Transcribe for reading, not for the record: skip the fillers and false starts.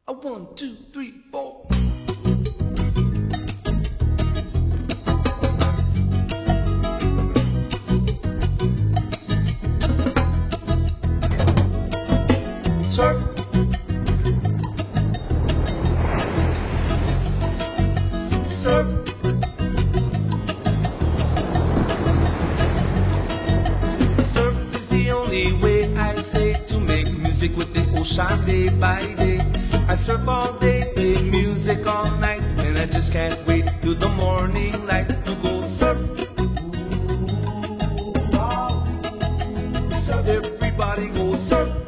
A 1, 2, 3, 4. Surf. Surf. Surf is the only way I say to make music with the ocean day by day. I surf all day, play music all night, and I just can't wait till the morning light to go surf. Ooh, wow. So everybody go surf.